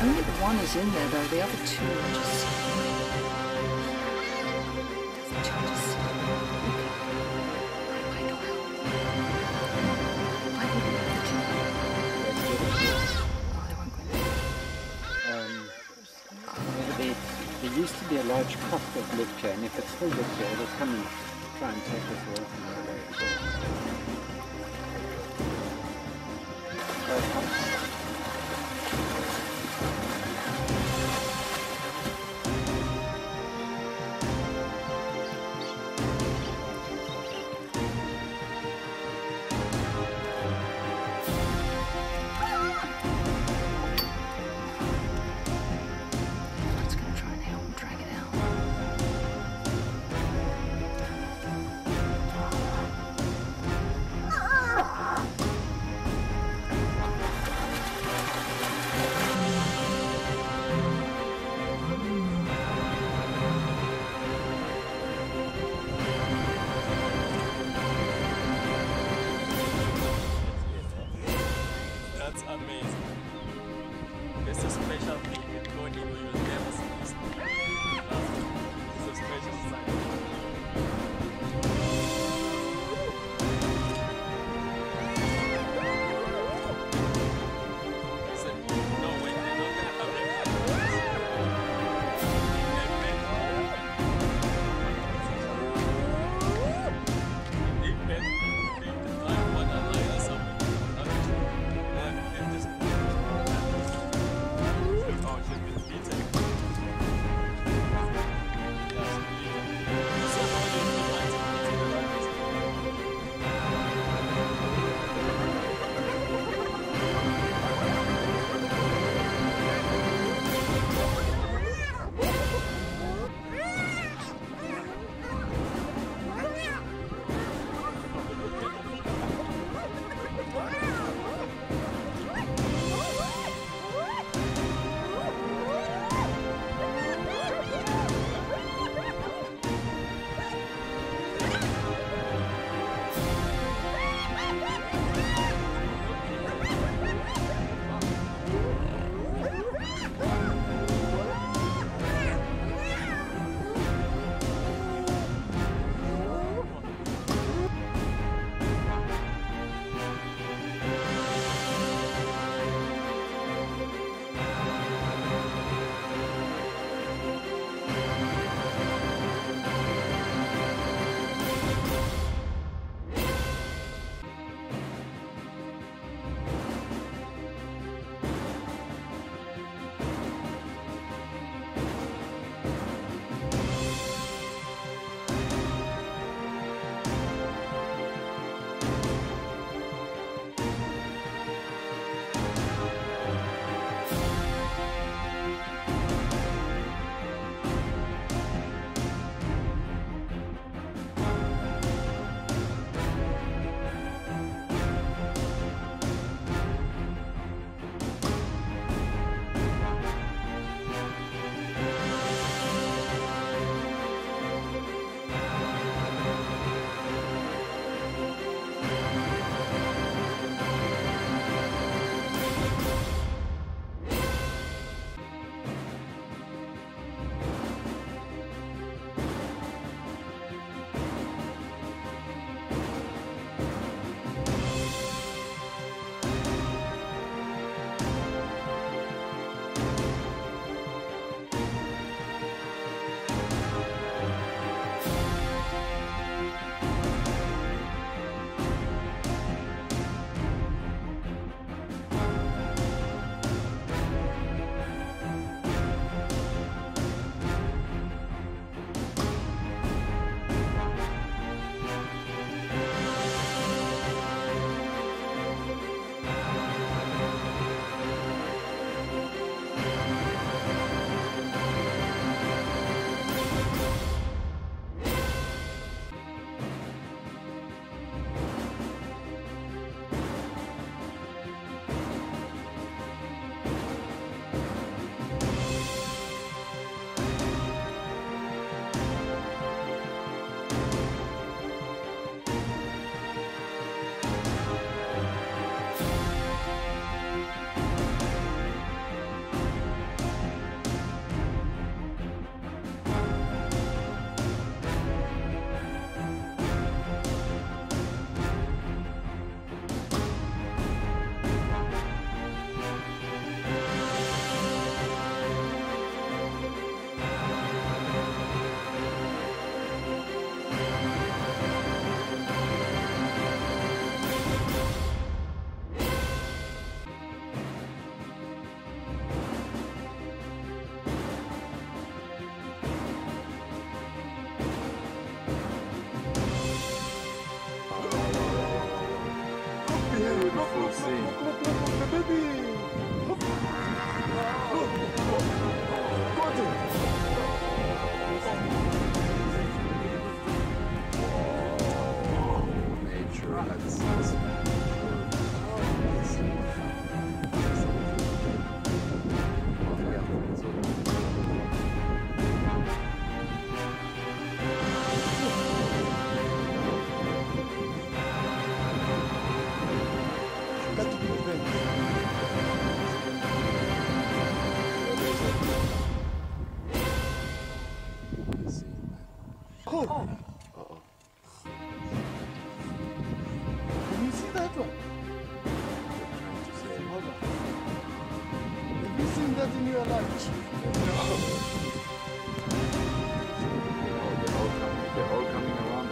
Only the one is in there though, the other two are just... The other two are just... I know how. I wouldn't know the two. Oh, they won't go in there. There used to be a large crop of Lipka, and if it's full Lipka, it'll come and try and take us all from the way as well. Full scene. Look, the baby. Look. Got it. Nature, that's Got to prevent. Oh. Uh-oh. Can you see that one? Trying to say, Hold on. Have you seen that in your life? they're all coming around.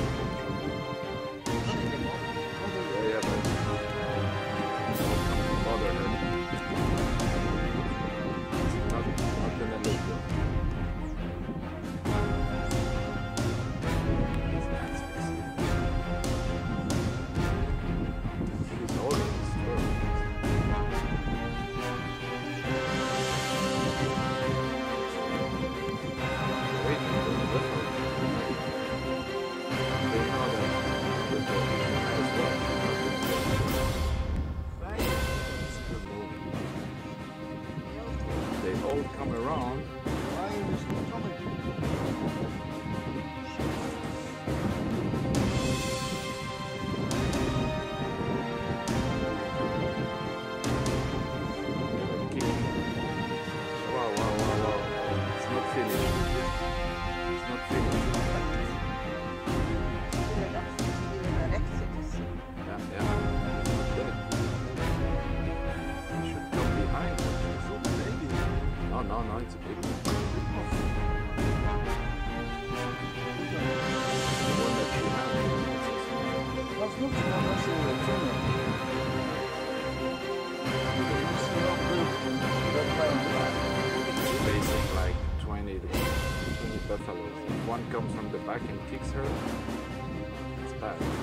Yeah, but bother her. It's not gonna look good. She's holding his fur. Wait, they know that the dog as well. It's a good movie. They all come around. Why is it coming? Kicking. Wow, wow, wow, wow. It's not finished. It's not finished. Yeah, yeah. It's not dead. You should come behind her. No, no, no, it's a big one. The one that she had. That's not the one that's in the tunnel. You see how big that kind of line. Facing like 20 buffaloes. If one comes from the back and kicks her, it's bad.